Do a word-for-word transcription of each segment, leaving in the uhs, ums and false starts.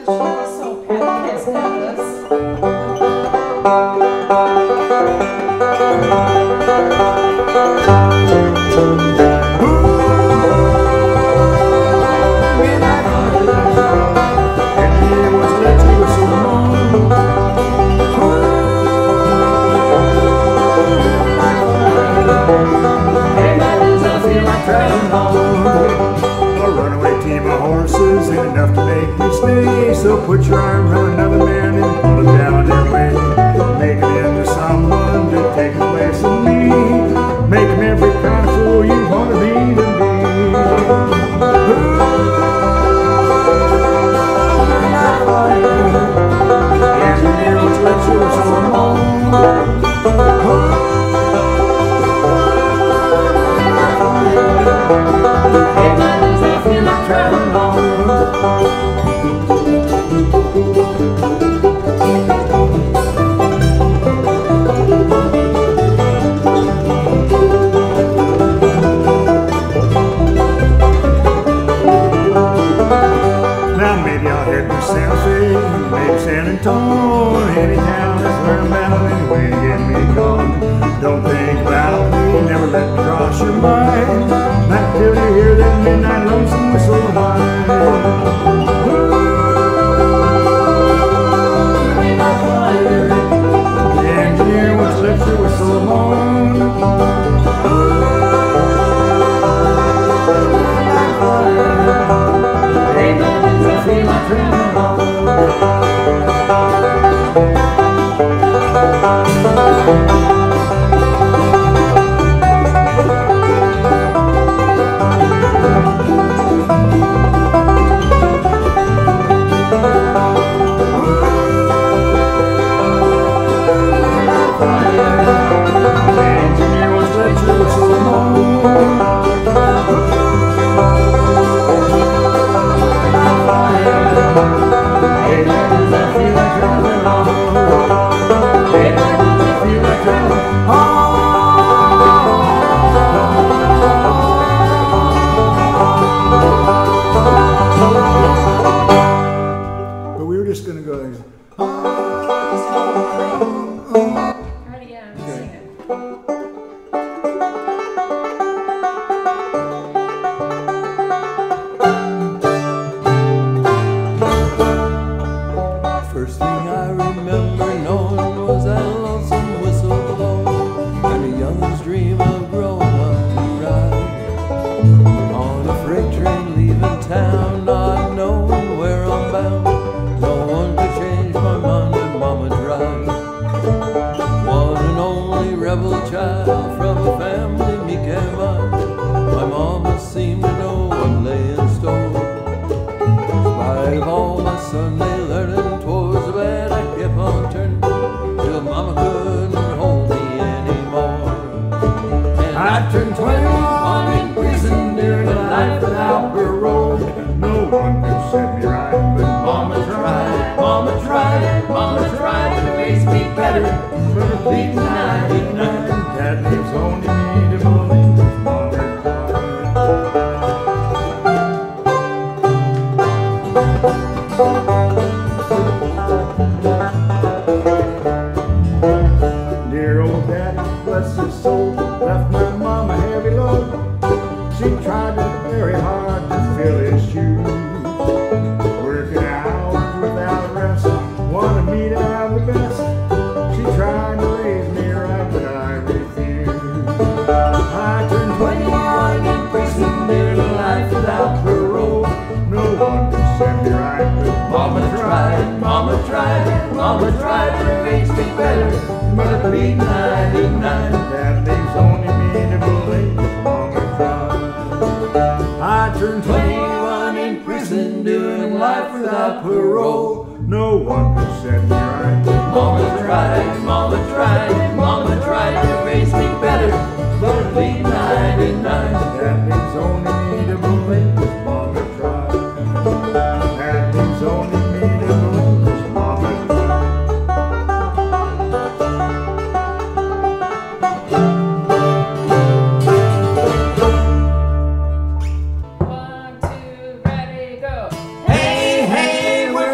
So put your arm around another man and pull him down their way. Make him into someone to take the place of me. Make him every kind of fool you want to be to be. Engineer, let's let you so alone. Hey, man, I feel like traveling on. Maybe San Antonio, any town, that's where I'm bound anyway to get me gone. Don't think about me, never let me cross your mind. Not till you hear that midnight lonesome whistle whine. The engineer once left your whistle alone. Hey, man, I feel like traveling home.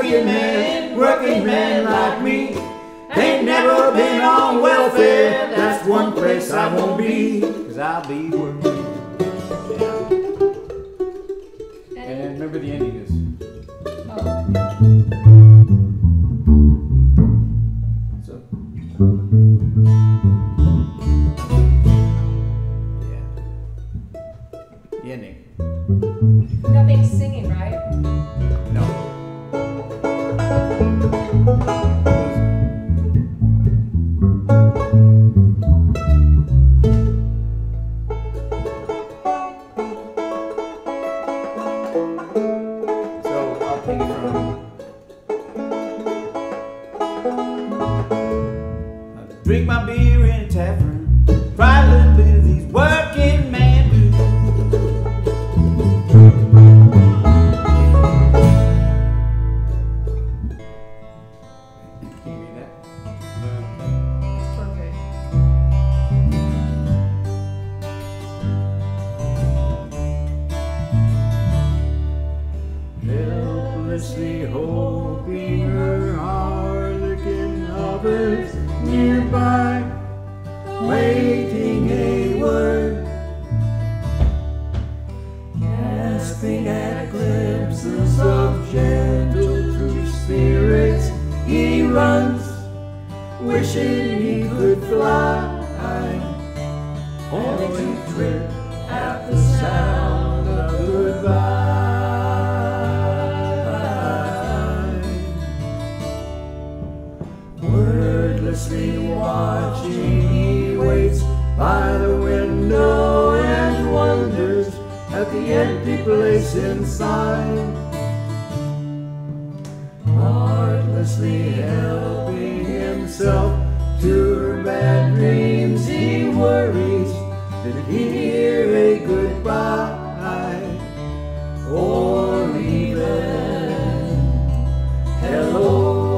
be a man, working man like me. Ain't never been on welfare, that's one place I won't be, 'cause I'll be working. Yeah. And then remember the ending is. Oh. So. Yeah. The ending. Nothing singing, right? No. Drink my beer in a tavern, try a little bit of these working man blues. Can you read that? It's perfect. Helplessly hoping her harlequin hovers nearby, waiting a word, gasping at glimpses of gentle true spirits. He runs, wishing he could fly, only to trip at the sound of goodbye. Wordlessly watching, he waits by the window and wonders at the empty place inside. Heartlessly helping himself to her bad dreams, he worries, did he hear a goodbye? Or even hello?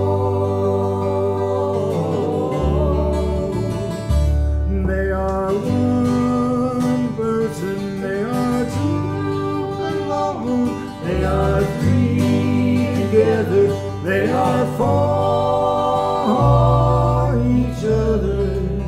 They are three together, they are for each other.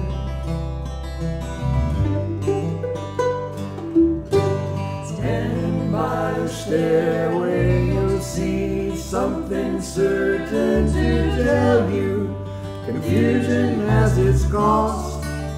Stand by the stairway, you'll see something certain to tell you. Confusion has its cost.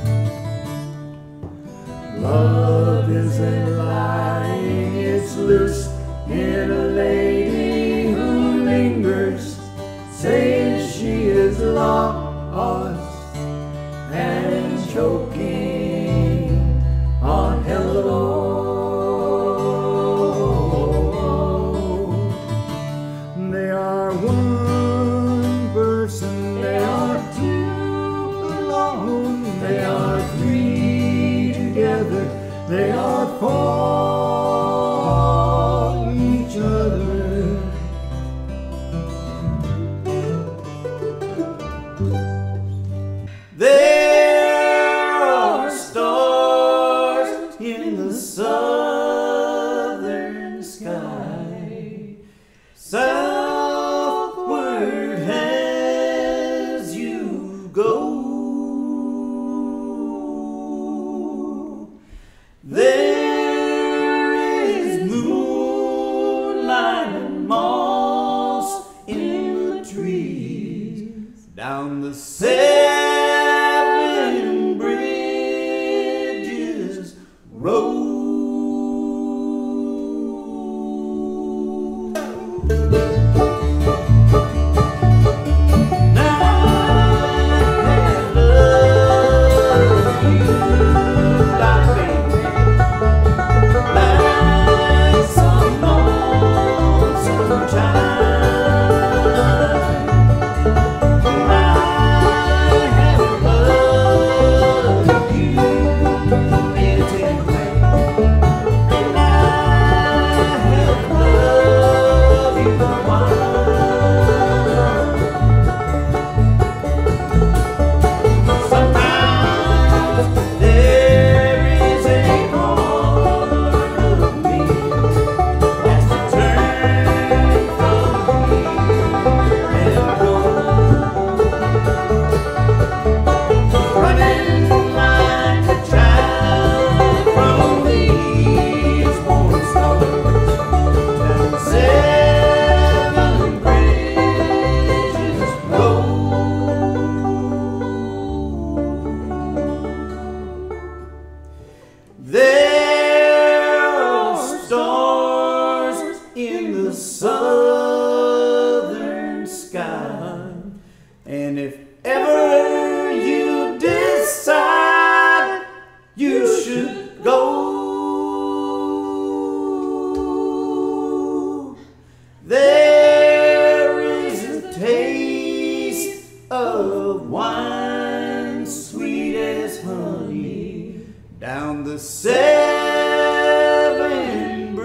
Love isn't lying, it's loose in a lady who lingers, saying she is lost and choking on hello. They are one person, they are two alone, they are three together, they are four. There are stars in the southern sky, southward as you go. There is moonlight and moss in the trees down the seven bridges road. Time Seven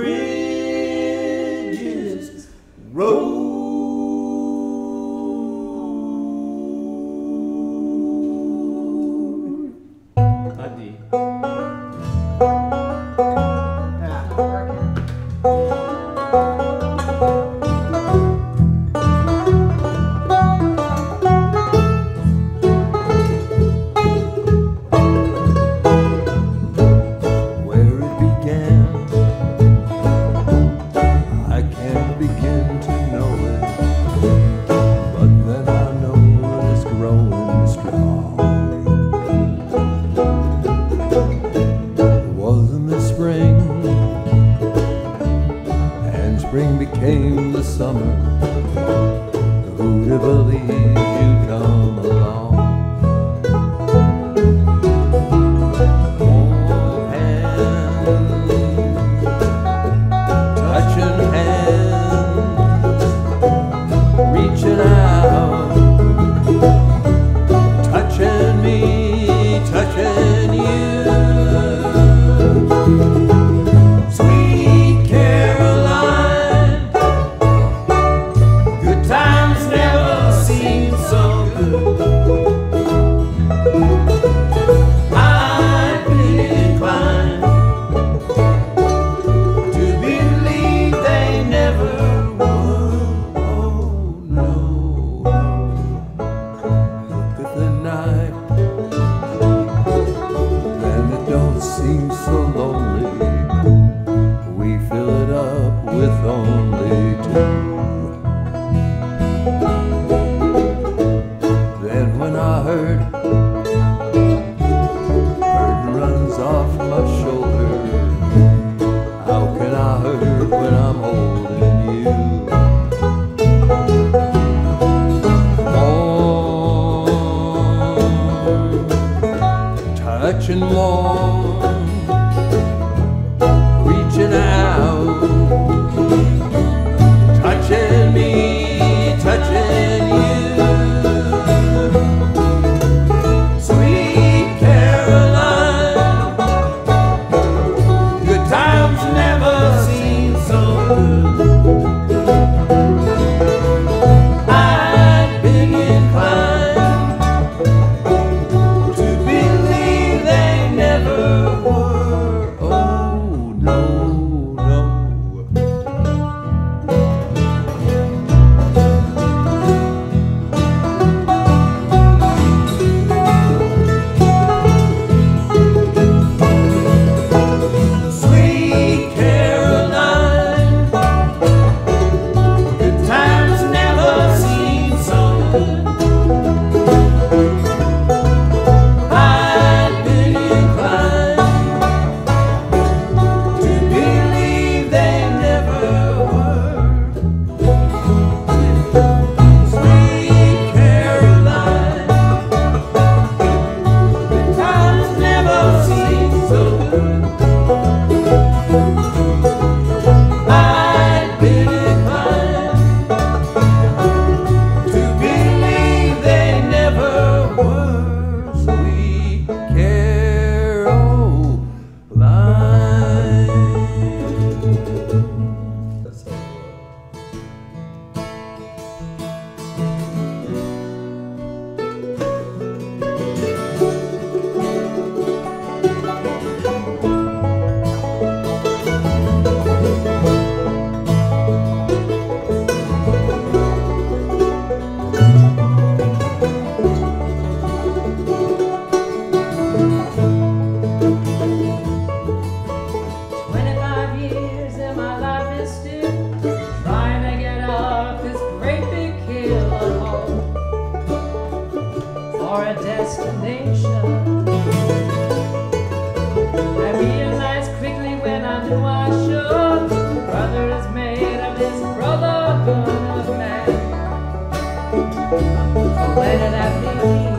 Bridges Road. A D. Spring became the summer. Who'd have believed you'd come along? Oh, hands, touching hands, reaching out, touching me, touching you. Seems so lonely, we fill it up with only two. Then when I heard, burden runs off my shoulder. How can I hurt when I'm holding you? Warm, touching warm, reaching out, touching me, touching you. Sweet Caroline, good times never seem so good. I'd been inclined to believe they never were. Oh, no, no. Sweet Caroline, good times never seem so good. I'd been inclined to believe they never were. Sweet Caroline, good times never seem so good. I'd been inclined to believe they never were. Sweet Caroline. Twenty-five years and my life is still trying to get up this great big hill of hope for a destination. I realized quickly when I knew I should, brother is made of his brotherhood of man. So where did I begin?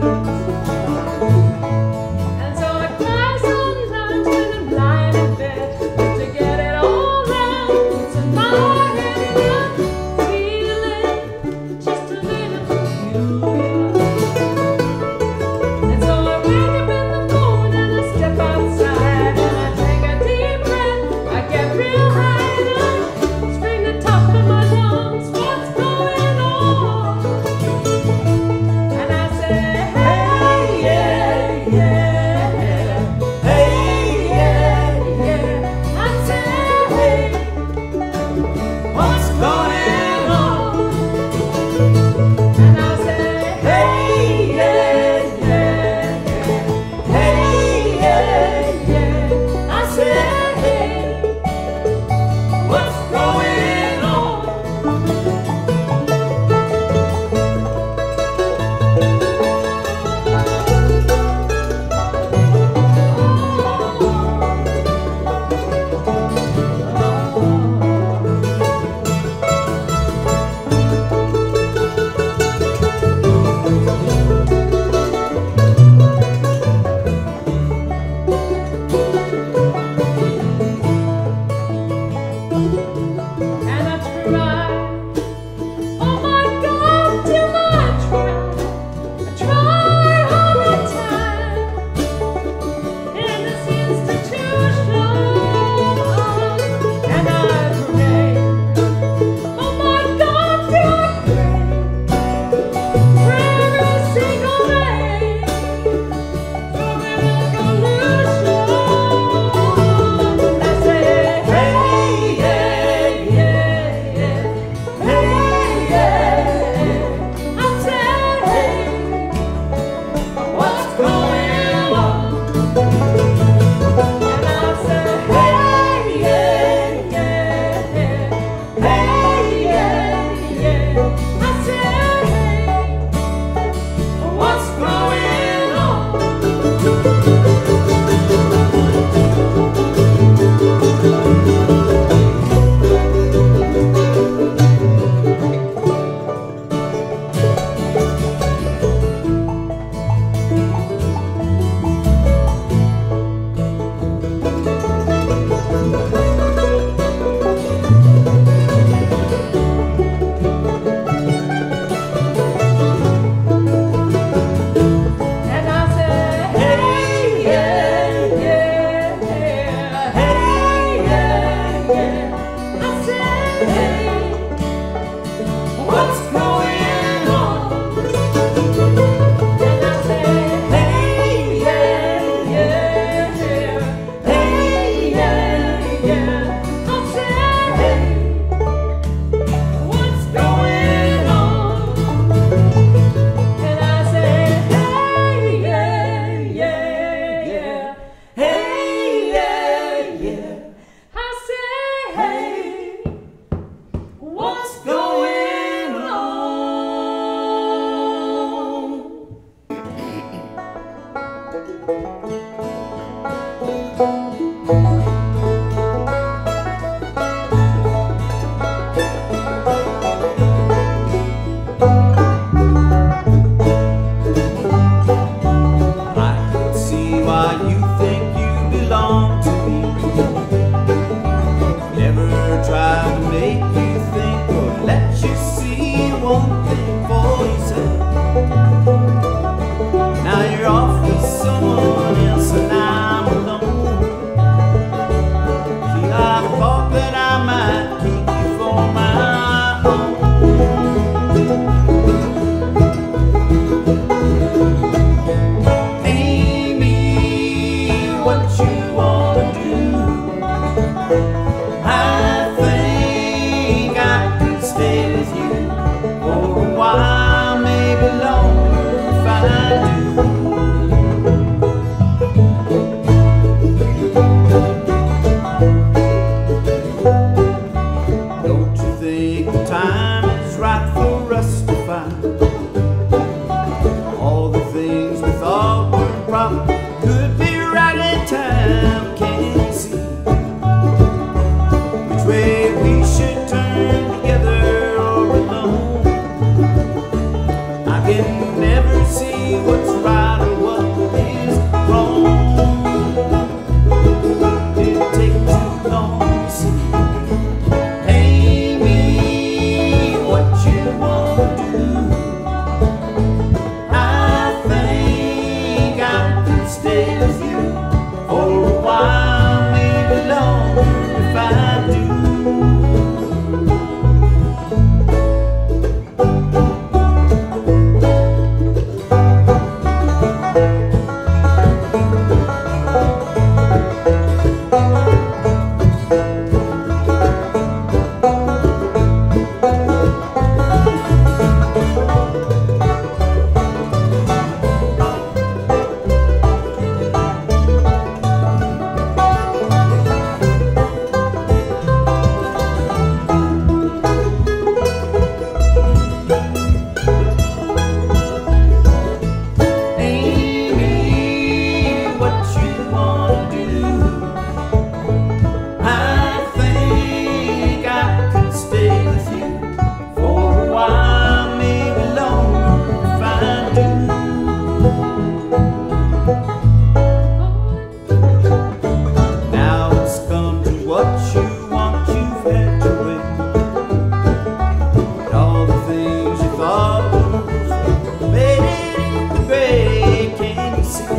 And so I cry sometimes when I'm lying in bed, just to get it all out. It's in my head again, feeling just a little peculiar. And so I wake up in the morning and I step outside and I what's going on? And I say, hey, yeah, yeah, yeah. Hey, yeah, yeah. I say, hey, what's going on? And I say, hey, yeah, yeah, yeah. Hey, yeah, yeah. I say, hey, what's going on? I can see why you think you belong to me. Never tried to make you think or let you see one thing for yourself. Now you're off with someone else and I'm alone. See, I thought that I might keep you for my own. Amy, what you wanna do? I think I could stay with you for a while, maybe longer if I do. Don't you think the time is right for us to find all the things we thought were proper could be right in time? Can you see which way we should turn, together or alone? I can never see what's right or what is wrong. It'd take too long to see. Amy, what you wanna do? I think I could stay with you for a while, maybe longer if I do. Amy, what you wanna do? I think I could stay with you for a while, maybe longer if I do. Now it's come to what you want, you've had your way. And all the things you thought was faded into gray. Can you see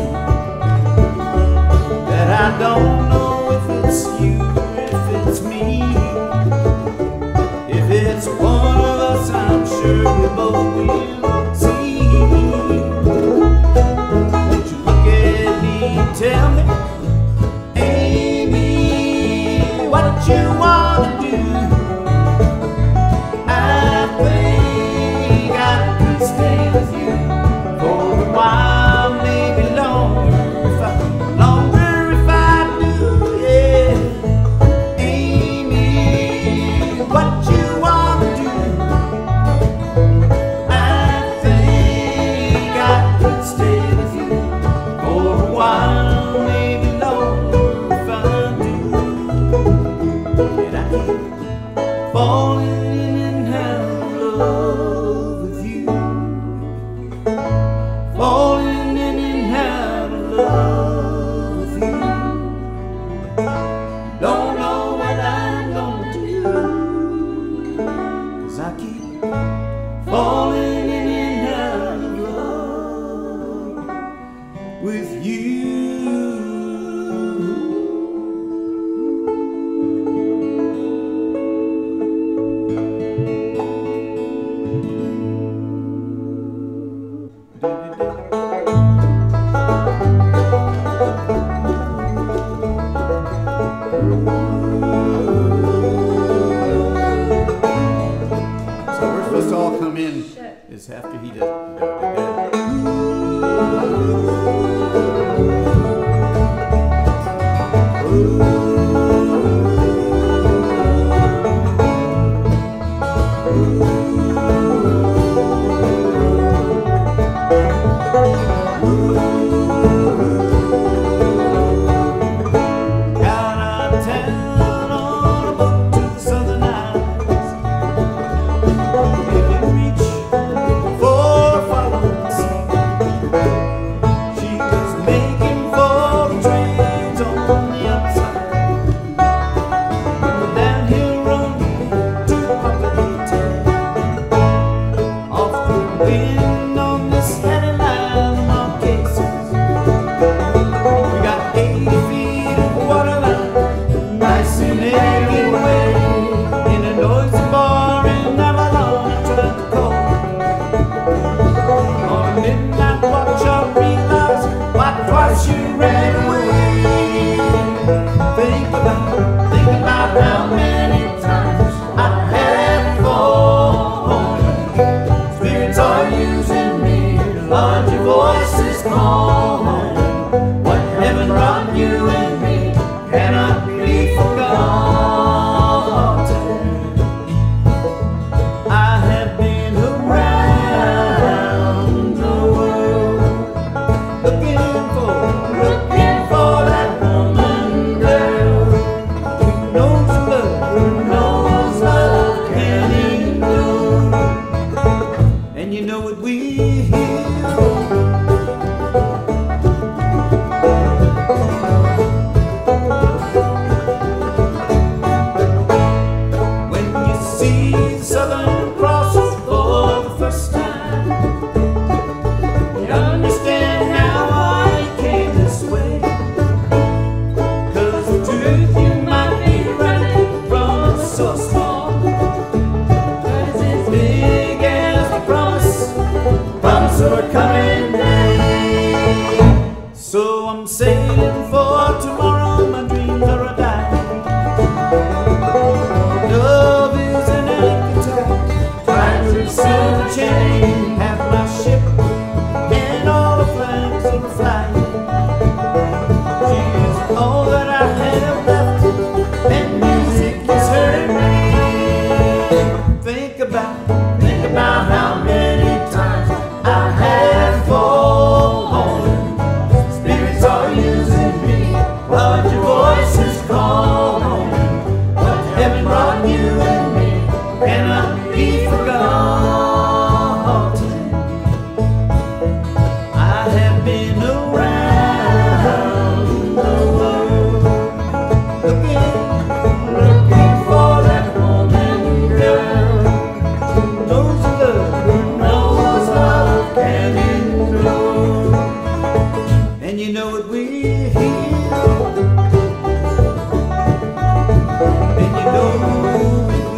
that I don't know if it's you or if it's me? If it's one of us, I'm sure we both will see. Won't you look at me and tell me, Amy, what you wanna do? I think I could stay with you for a while, maybe longer if I, longer if I do, yeah. Amy, what you wanna do? I think I could stay with you for a while, maybe longer if I do. And I keep falling in and out of love with you, falling in and out of love with you. Don't know what I'm gonna do, 'cause I keep falling in and out of love with you. come in Shit. is after he does. Got out of town on a boat to the Southern Islands. Didn't reach for a following sea. She was making for the trains on the other side. The downhill road to Papalita. Off the wind on this heady line of cases. We got eighty feet of waterline, nice and eggy way, in a noisy bar in Avalon. I tried to call on a midnight watch. I realized why twice you ran away. Think about, think about how many times I have fallen. Spirits are using me, Lord, your voice is calling. What heaven brought you and me cannot be forgotten. I have been around the world, looking for, looking for that woman, girl, who knows love, who knows love can endure. And you know what we hear. When you see the Southern Cross for the first time, you understand now why it came this way. 'Cause the truth you might be running from is so small, but it's as big as the promise, promise of a coming day. So I'm sailing for tomorrow, my dreams are a dying. Love is an anchor tight, trying to sell the chain. Half my ship and all the flags of the flying. She's all that I have left, and music is her name. Think about, think about how many times I have fallen. Spirits are using me, Lord, your voice is calling. What heaven brought you and me cannot be forgotten. I have been around the world, looking, looking for that woman, girl, who knows love, who knows love can endure. And you know what we hear. And you know what we hear.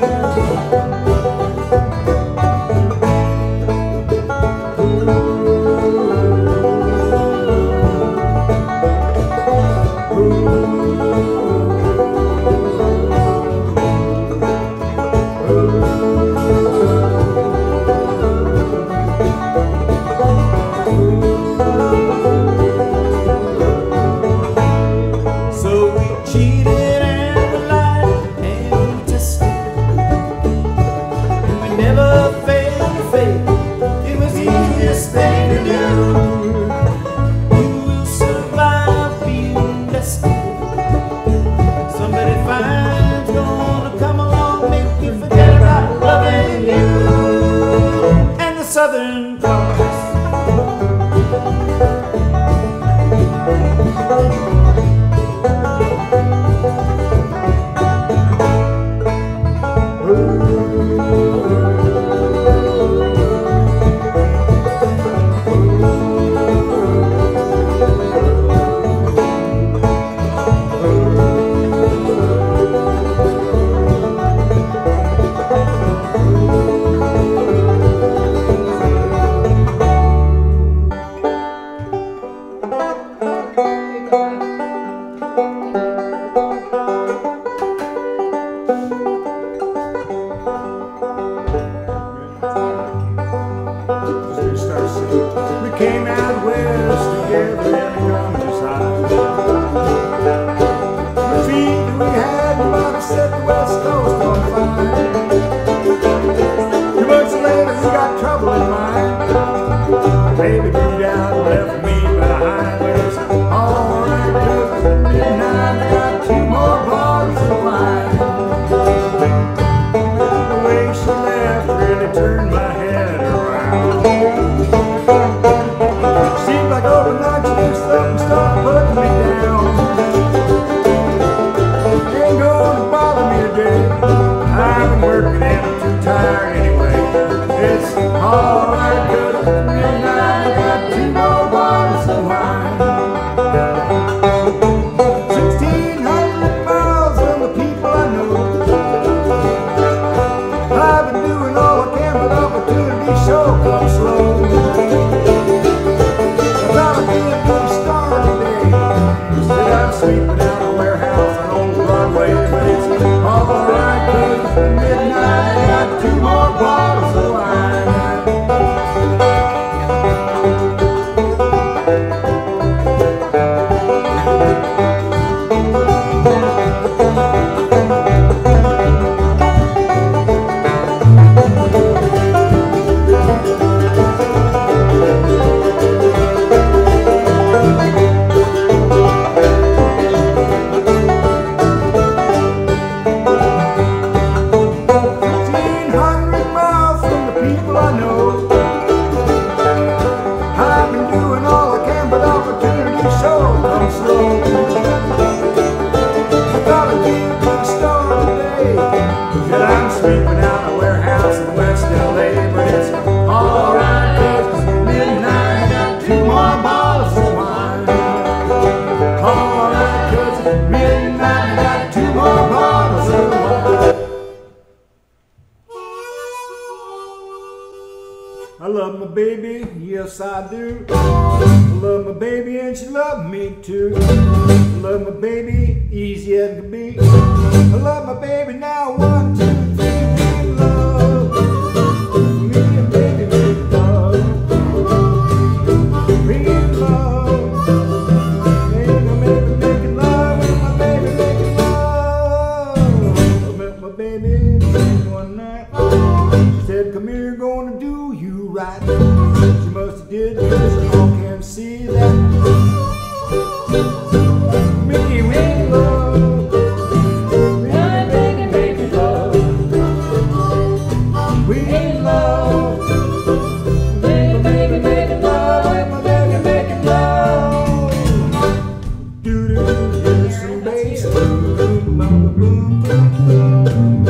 So we cheated and we lied and we tested, and we never failed to fail. It was the easiest thing to do. You will survive being tested. Somebody fine's gonna come along, make you forget about loving you. And the Southern Cross. Seems like overnight you do something, start putting me down. Ain't gonna bother me today. I've been working and I'm too tired anyway. It's alright, cause it's midnight. I got two more bottles of wine. Sixteen hundred miles from the people I know. I've been doing all I can, but opportunity sure comes slow. I thought I'd be a good start today. Instead I'm sleeping out a warehouse on old Broadway, but it's alright, cause it's midnight. I got two more bottles of wine. Sleeping out a warehouse in West L A, but it's alright, cause it's midnight. I got two more bottles of wine. Alright, cause it's midnight. I got two more bottles of wine. I love my baby, yes I do. I love my baby and she loves me too. I love my baby, easy as it can be. I love my baby now, one, two, three. Come here, gonna do you right. She must have did because you all can see that. Me, we love. Me, baby, baby, love. We love. Baby, baby, baby, love. My baby, baby, love. Do do, here's some bass. Boom, boom, boom, boom, boom.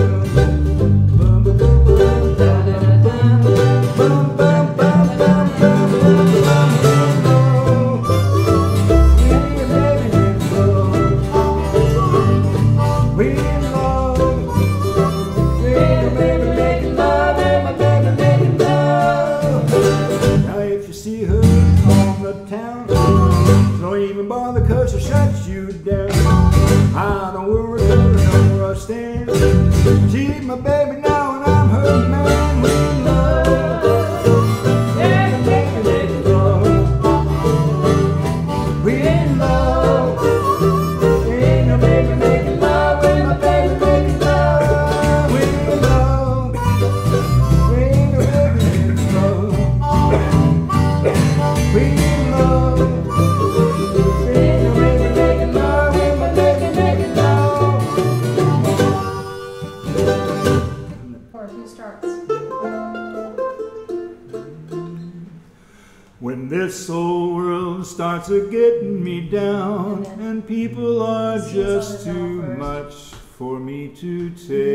I don't worry, I know where I stand. She's my baby now and I'm her man. We love, yeah, baby, baby, love. We in love, ain't no baby making love, ain't my baby making love. We in love, ain't no baby making love. We in love. When this old world starts a getting me down and people are just too much for me to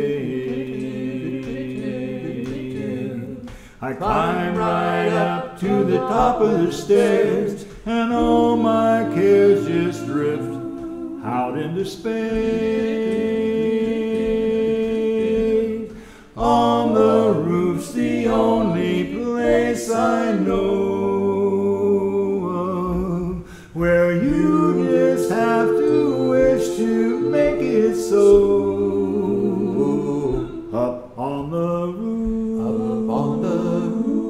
take, I climb right up to the top of the stairs and all my cares just drift out into space. On the roof's the only place I know where you just have to wish to make it so. Up on the roof, up on the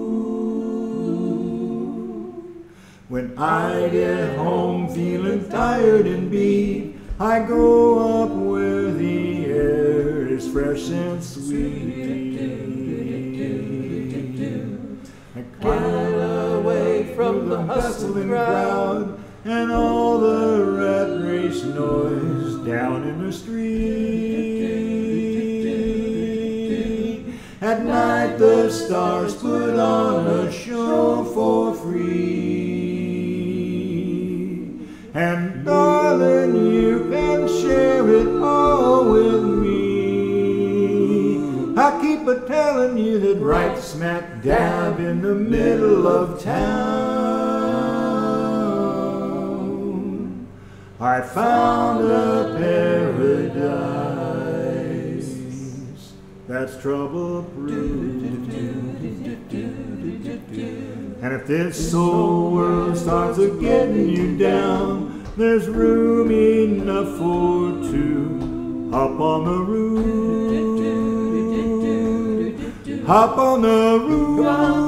roof. When I get home feeling tired and beat, I go up where the air is fresh and sweet. I get away from the hustling crowd and all the rat race noise down in the street. At night the stars put on a show for free. And darling, you can share it all with me. I keep a telling you that right smack dab in the middle of town, I found a paradise that's trouble-proof. And if this whole world starts a getting you down, there's room enough for two. Hop on the roof. Hop on the roof.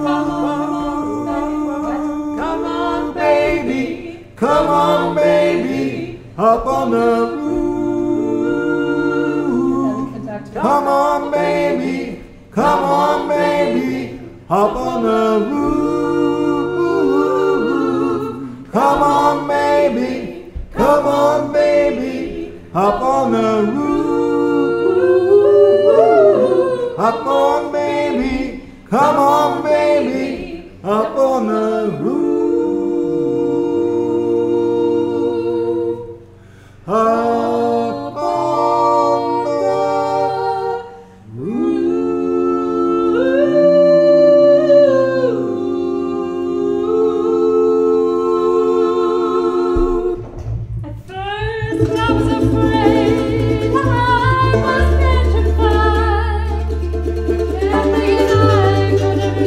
Come on, baby. Come on, baby. Hop on the roof. Come on, baby. Come on, baby. Hop on the roof. Come on, baby. Come on, baby. Hop on the roof. Hop on, baby. Come on, baby. Up on the roof. Up on the roof. At first I was afraid, I was petrified, and then I could have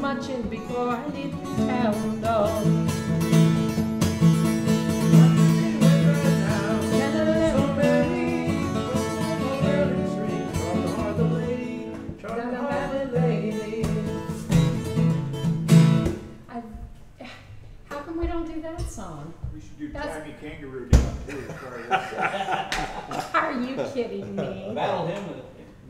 much in before I didn't tell them no. I, how come we don't do that song? We should do That's- Tammy Kangaroo down too. as far as- Are you kidding me? Battle him with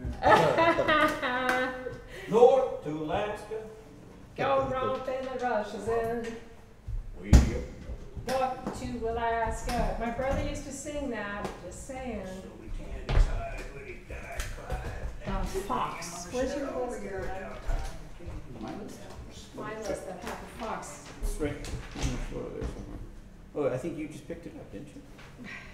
north to Alaska. Go romping the rushes in. We go. North to Alaska. My brother used to sing that. Just saying. So we can't decide when he died, Clyde. Uh, Fox. Where's your list? My list. My list that had the fox. It's right on the floor there somewhere. Oh, I think you just picked it up, didn't you?